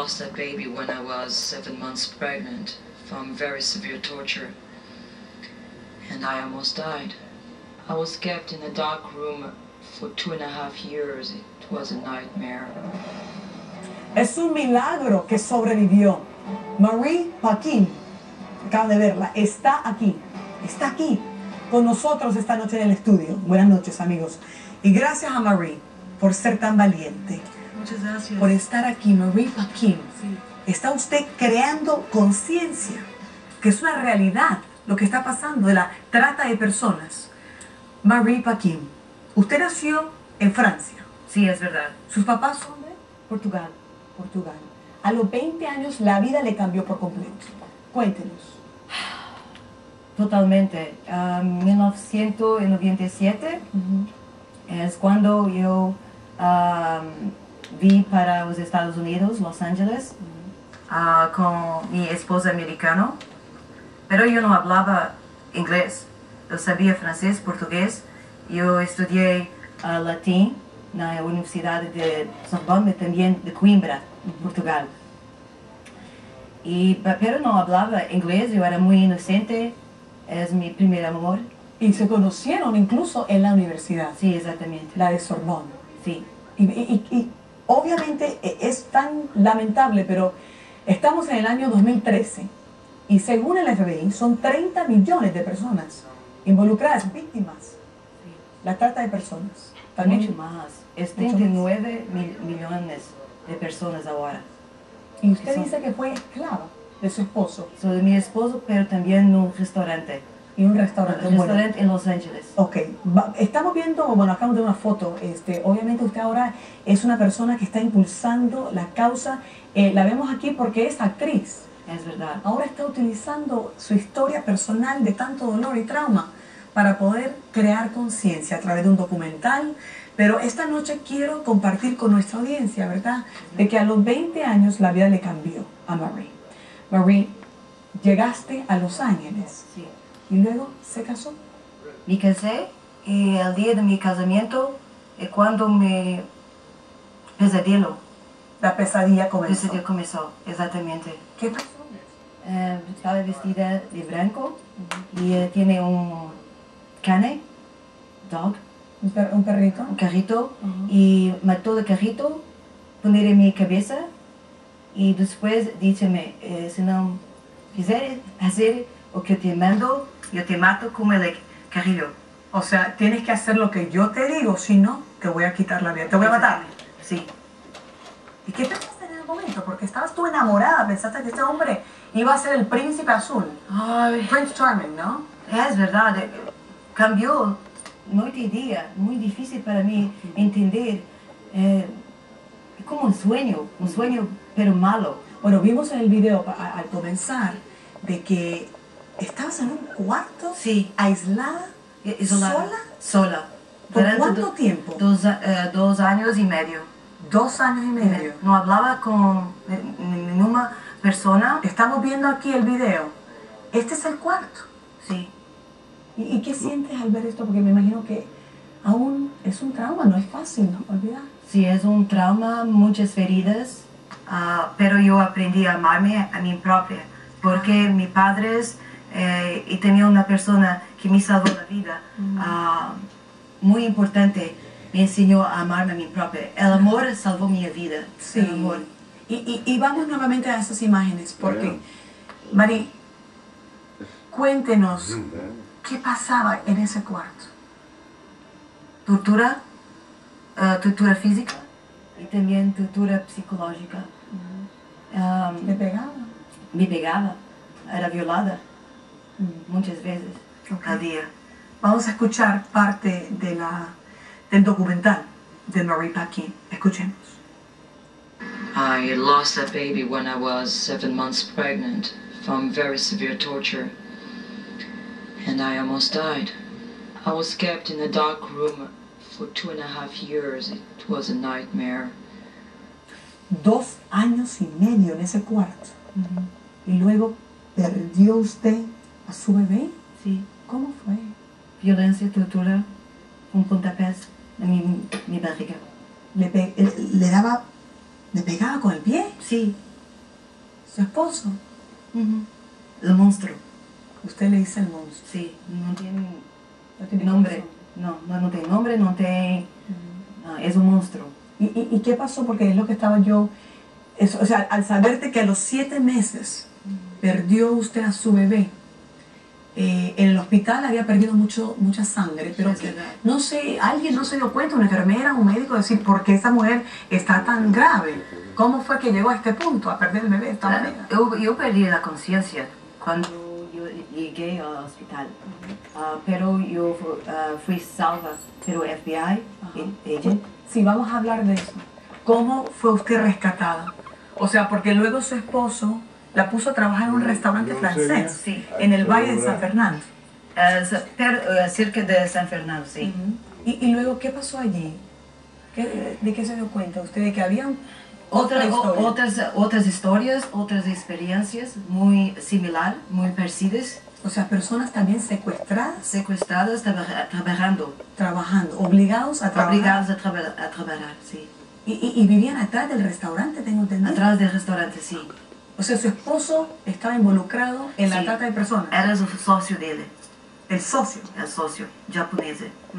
lost that baby when I was 7 months pregnant from very severe torture. And I almost died. I was kept in a dark room for 2.5 years. It was a nightmare. Es un milagro que sobrevivió. Marie Paquin, acaban de verla, está aquí con nosotros esta noche en el estudio. Buenas noches, amigos. Y gracias a Marie por ser tan valiente. Muchas gracias. Por estar aquí, Marie Paquin. Sí. Está usted creando conciencia, que es una realidad lo que está pasando de la trata de personas. Marie Paquin, usted nació en Francia. Sí, es verdad. ¿Sus papás son de Portugal? Portugal. A los 20 años la vida le cambió por completo. Cuéntenos. Totalmente. 1997 es cuando yo vi para los Estados Unidos, Los Ángeles, con mi esposo americano. Pero yo no hablaba inglés. Yo sabía francés, portugués. Yo estudié latín en la Universidad de Sorbonne, también de Coimbra, Portugal. Pero no hablaba inglés, yo era muy inocente, es mi primer amor. Y se conocieron incluso en la universidad. Sí, exactamente. La de Sorbonne. Sí. Y obviamente es tan lamentable, pero estamos en el año 2013 y según el FBI son 30 millones de personas involucradas, víctimas. Sí. La trata de personas. También mucho más. Es 39 millones de personas ahora. Y usted dice que fue esclava de su esposo. Soy de mi esposo, pero también en un restaurante. Y un restaurante. Un restaurante en Los Ángeles. Ok. Estamos viendo, bueno, acabamos de ver una foto. Obviamente usted ahora es una persona que está impulsando la causa. La vemos aquí porque es actriz. Es verdad. Ahora está utilizando su historia personal de tanto dolor y trauma para poder crear conciencia a través de un documental. Pero esta noche quiero compartir con nuestra audiencia, ¿verdad? De que a los 20 años la vida le cambió a Marie. Marie, llegaste a Los Ángeles. Sí. ¿Y luego se casó? Me casé y el día de mi casamiento es cuando mi pesadillo. La pesadilla comenzó. El pesadillo comenzó, exactamente. ¿Qué pasó? Estaba vestida de blanco y tiene un cane, dog. ¿Un perrito? Un carrito. Y mató el carrito, poner en mi cabeza y después díceme, si no quieres hacer lo que te mando, yo te mato como el carrillo. O sea, tienes que hacer lo que yo te digo, si no, te voy a quitar la vida, te voy a matar. Sí. ¿Y qué pensaste en el momento? Porque estabas tú enamorada, pensaste que este hombre iba a ser el príncipe azul. Ay. Prince Charming, ¿no? Es verdad, cambió noche y día, muy difícil para mí entender, como un sueño pero malo. Bueno, vimos en el video al comenzar de que estabas en un cuarto, sí, aislada, sola. Sola. ¿Por cuánto tiempo? 2 años y medio. 2 años y medio. No hablaba con ninguna persona. Estamos viendo aquí el video. Este es el cuarto. Sí. ¿Y qué sientes al ver esto? Porque me imagino que aún es un trauma, no es fácil, ¿no? Olvidar. Sí, es un trauma, muchas heridas, pero yo aprendí a amarme a mí propia, porque mis padres y tenía una persona que me salvó la vida, muy importante, me enseñó a amarme a mí propia. El amor salvó mi vida. Sí. El amor. Y vamos nuevamente a esas imágenes, porque, Marie, cuéntenos, ¿qué pasaba en ese cuarto? Tortura, tortura física y también tortura psicológica. ¿Le pegaba? Me pegaba, era violada muchas veces al día. Vamos a escuchar parte del documental de Marie Paquin. Escuchemos. I lost that baby when I was 7 months pregnant from very severe torture. And I almost died. I was kept in a dark room for 2.5 years. It was a nightmare. 2 años y medio en ese cuarto. Y luego perdió usted a su bebé. Sí. ¿Cómo fue? Violencia, tortura, un pontapés en mi barriga. ¿Le pegaba con el pie? Sí, Su esposo. El monstruo. Usted le dice el monstruo. Sí, no tiene No tiene nombre. corazón. No tiene nombre, no tiene... no, es un monstruo. ¿Y qué pasó? Porque es lo que estaba yo... o sea, al saberte que a los 7 meses perdió usted a su bebé, en el hospital había perdido mucha sangre, pero Es verdad. no sé, alguien no se dio cuenta, una enfermera, un médico, decir, ¿por qué esa mujer está tan grave? ¿Cómo fue que llegó a este punto, a perder el bebé de esta manera? Yo perdí la conciencia cuando yo llegué al hospital, pero yo fui salva por FBI, agent. Sí, vamos a hablar de eso. ¿Cómo fue usted rescatada? O sea, porque luego su esposo la puso a trabajar en un restaurante francés, Sí. en el Valle de San Fernando. Cerca de San Fernando, sí. ¿Y luego qué pasó allí? ¿De qué se dio cuenta usted? ¿De que había otra historia? Otras historias, otras experiencias muy similar, muy parecidas, O sea, personas también secuestradas, secuestradas, trabajando, trabajando, obligados a trabajar. obligadas a trabajar, sí. Y vivían atrás del restaurante, tengo entendido. Atrás del restaurante, sí. O sea, su esposo estaba involucrado en la Sí. trata de personas. Era el socio de él, El socio. el socio japonés.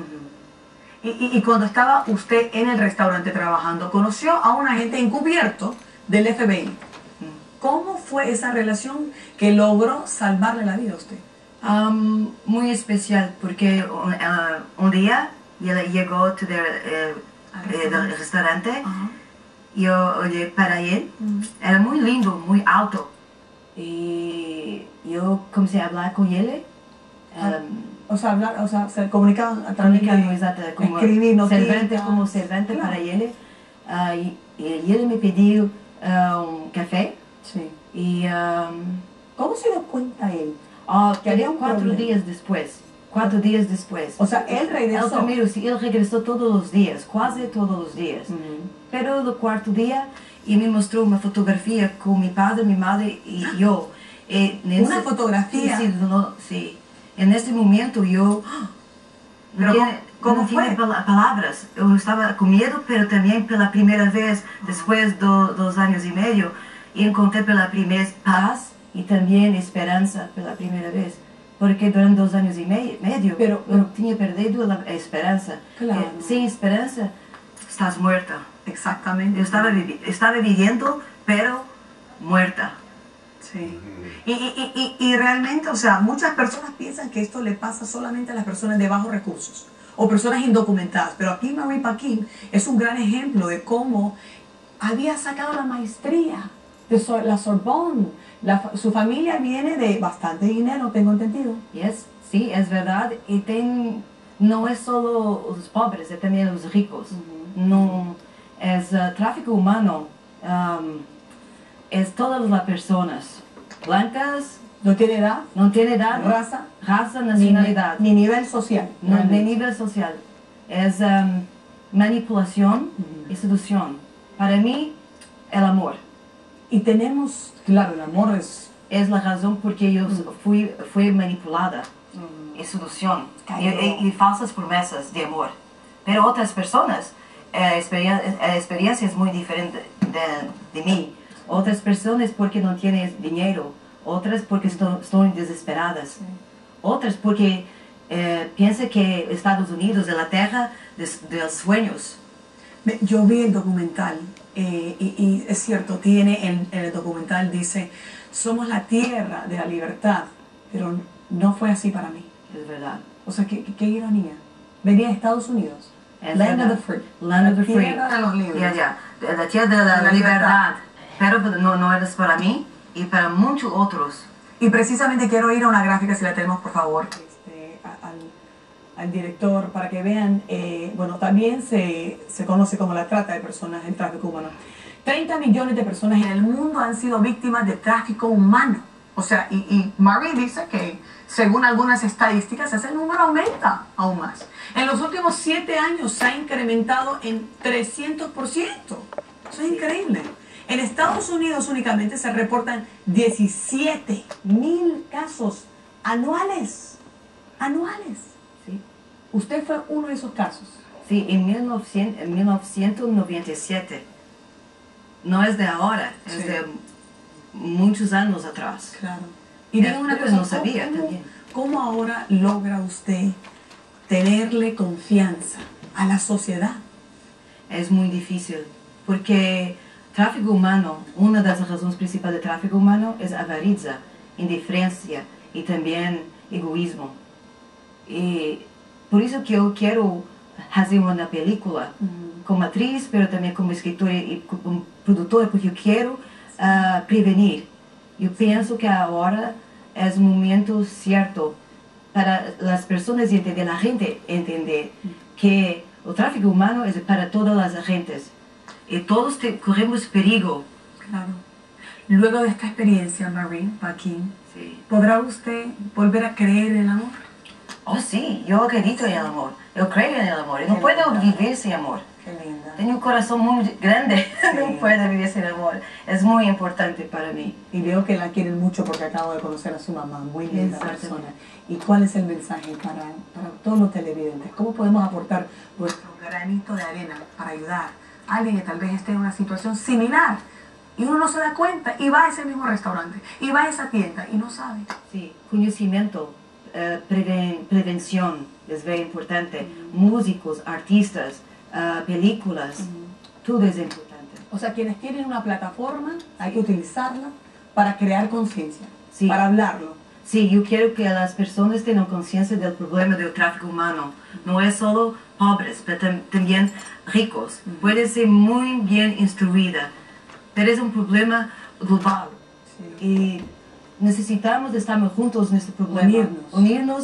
Y cuando estaba usted en el restaurante trabajando, conoció a un agente encubierto del FBI. ¿Cómo fue esa relación que logró salvarle la vida a usted? Muy especial porque un día él llegó del restaurante. Yo oye para él, era muy lindo, muy alto. Y yo comencé a hablar con él. O sea, se comunicaban a través Comunicando, de exacto, como escribir servente, notitas. como servente Claro. para él. Y él me pidió un café. Sí. Y ¿Cómo se dio cuenta él? que había un 4 problema. días después. 4 días después. O sea, él regresó. El primero, sí, él regresó todos los días, casi todos los días. Pero el cuarto día, y me mostró una fotografía con mi padre, mi madre y yo. ¿Una fotografía? Sí, sí. En este momento yo... Pero ¿cómo fue? Tiene palabras. Yo estaba con miedo, pero también por la primera vez, después de 2 años y medio, encontré por la primera vez paz y también esperanza por la primera vez. Porque durante 2 años y medio Pero- yo tenía perdido la esperanza. Claro. Sin esperanza, estás muerta. Exactamente. Yo estaba viviendo, pero muerta. Sí. Y realmente, o sea, muchas personas piensan que esto le pasa solamente a las personas de bajos recursos o personas indocumentadas, pero aquí Marie Paquin es un gran ejemplo de cómo había sacado la maestría de la Sorbonne. Su familia viene de bastante dinero, tengo entendido. Sí, es verdad. Y no es solo los pobres, es también los ricos. No, es tráfico humano. Es todas las personas blancas, No tiene edad, no tiene edad, raza, nacionalidad, ni nivel social. no, de nivel social. Es manipulación y seducción. Para mí, el amor Y tenemos, claro, el amor es... es la razón por que yo fui manipulada. Y seducción y falsas promesas de amor. Pero otras personas, experiencias muy diferentes de mí. Otras personas porque no tienen dinero. Otras porque están desesperadas. Otras porque piensan que Estados Unidos es la tierra de los sueños. Yo vi el documental y es cierto, tiene en el documental dice, somos la tierra de la libertad, pero no fue así para mí. Es verdad. O sea, qué ironía. Venía de Estados Unidos. Es Land verdad. of the free. Land of the free. Tierra de los libres. La tierra de la libertad. Pero no es para mí y para muchos otros. Y precisamente quiero ir a una gráfica, si la tenemos, por favor, al director, para que vean, bueno, también se conoce como la trata de personas, el tráfico humano. 30 millones de personas en el mundo han sido víctimas de tráfico humano. O sea, y Marie dice que, según algunas estadísticas, ese número aumenta aún más. En los últimos 7 años se ha incrementado en 300%. Eso es increíble. En Estados Unidos únicamente se reportan 17,000 casos anuales. Anuales. Sí. Usted fue uno de esos casos. Sí, en 1997. No es de ahora, es Sí. de muchos años atrás. Claro. Y dígame una Pero cosa, no sabía también. ¿cómo ahora logra usted tenerle confianza a la sociedad? Es muy difícil, porque tráfico humano, una de las razones principales de tráfico humano es avaricia, indiferencia y también egoísmo. Y por eso que yo quiero hacer una película como actriz, pero también como escritora y como productora, porque yo quiero prevenir. Yo pienso que ahora es un momento cierto para las personas entender, la gente entender que el tráfico humano es para todas las agentes y todos corremos peligro. Claro. Luego de esta experiencia, Marie Paquin, Sí. ¿podrá usted volver a creer en el amor? Oh sí, yo acredito en el amor, yo creo en el amor, y no Qué puedo linda. vivir sin amor. Qué linda. Tengo un corazón muy grande, Sí. no puedo vivir sin amor, es muy importante para mí. Y veo que la quieren mucho porque acabo de conocer a su mamá, muy linda Exactamente. persona. ¿Y cuál es el mensaje para todos los televidentes? ¿Cómo podemos aportar nuestro granito de arena para ayudar a alguien que tal vez esté en una situación similar y uno no se da cuenta y va a ese mismo restaurante y va a esa tienda y no sabe? Sí, conocimiento, prevención es muy importante, músicos, artistas, películas, todo es importante. O sea, quienes tienen una plataforma hay que utilizarla para crear conciencia, Sí. para hablarlo. Sí, yo quiero que las personas tengan conciencia del problema del tráfico humano. No es solo pobres, pero también ricos. Puede ser muy bien instruida, pero es un problema global. Sí. Y necesitamos estar juntos en este problema. Unirnos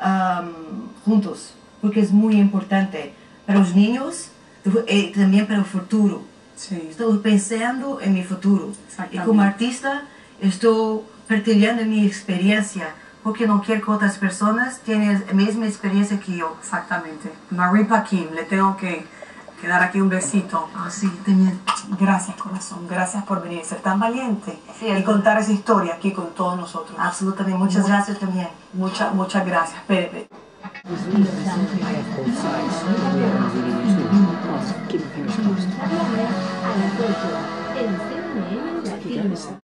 juntos, porque es muy importante para los niños y también para el futuro. Sí. Estoy pensando en mi futuro. Y Exactamente. como artista estoy partilhando mi experiencia, porque no quiero que otras personas tengan la misma experiencia que yo. Exactamente. Marie Paquin, le tengo que dar aquí un besito. Ah, sí, también. Gracias, corazón. Gracias por venir, ser tan valiente Sí, y es contar esa historia aquí con todos nosotros. Absolutamente. Muchas gracias también. Muchas gracias. Pepe. A las 8 en CNN Latino.